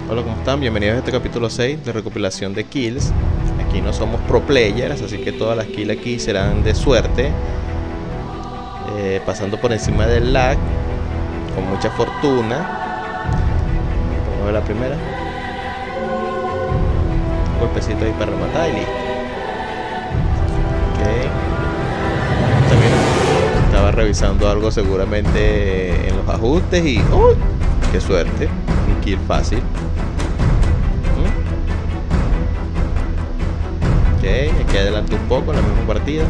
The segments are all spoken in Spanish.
Hola, ¿cómo están? Bienvenidos a este capítulo 6 de recopilación de kills. Aquí no somos pro players, así que todas las kills aquí serán de suerte, pasando por encima del lag, con mucha fortuna. Vamos a ver la primera. Un golpecito ahí para rematar y listo. Ok. También estaba revisando algo seguramente en los ajustes y ¡oh! ¡Qué suerte! Un kill fácil. Ok, aquí adelante un poco en la misma partida.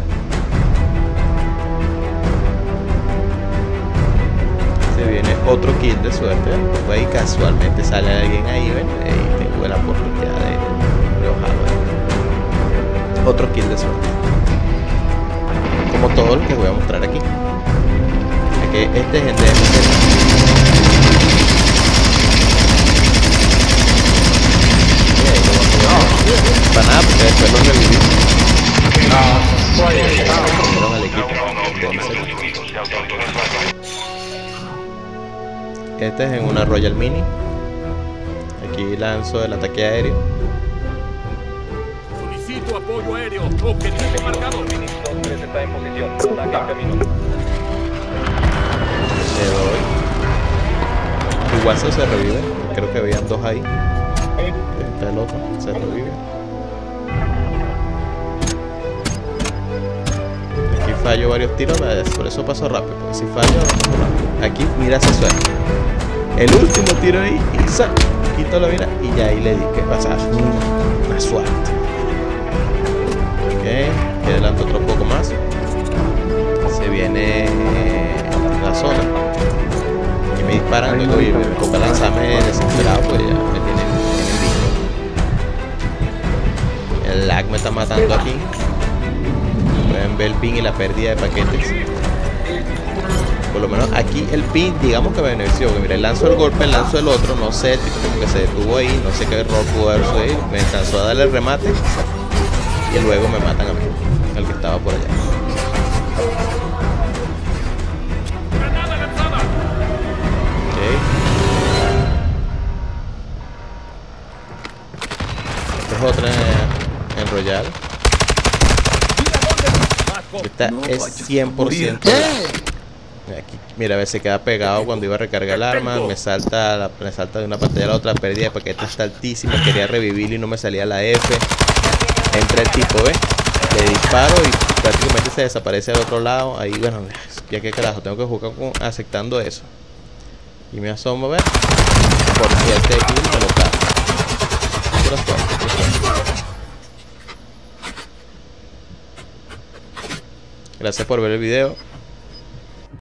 Se viene otro kill de suerte. Pues ahí casualmente sale alguien ahí, ¿ven? Ahí tengo la oportunidad de bajarlo. Otro kill de suerte. Como todo lo que voy a mostrar aquí. Aquí este es el DMC. Para nada, porque después lo reviví. Al equipo. Este es en una Royal Mini. Aquí lanzo el ataque aéreo. Solicito apoyo aéreo. Objetivo marcado. Está en posición. Ataque en camino. Le doy. Igual se revive. Creo que habían dos ahí. Está el otro. Se revive. Aquí fallo varios tiros, por eso paso rápido. Porque si fallo, aquí mira esa suerte. El último tiro ahí y quito la mira y ya ahí le di que pasar. Una suerte. Ok, aquí adelanto otro poco más. Se viene la zona. Y me disparan, luego y me toca lanzarme desesperado, pues ya me tienen visto. El lag me está matando aquí. Pueden ver el ping y la pérdida de paquetes. Por lo menos aquí el ping, digamos que me benefició. Que mira, lanzo el golpe, lanzo el otro, no sé, tipo como que se detuvo ahí, no sé qué error pudo haber sucedido. Me alcanzó a darle el remate y luego me matan a mí, el que estaba por allá. Ok. Esta es otra en Royal. Esta es 100%. Aquí, mira, a ver, se queda pegado cuando iba a recargar el arma. Me salta de una pantalla a la otra. Pérdida de paquete está altísima. Quería revivirlo y no me salía la F. Entra el tipo, ¿ves? Le disparo y prácticamente se desaparece al otro lado. Ahí, bueno, ya que carajo, tengo que jugar aceptando eso. Y me asomo, ¿ves? Por 7 kills me lo cago. Pura suerte. Gracias por ver el video.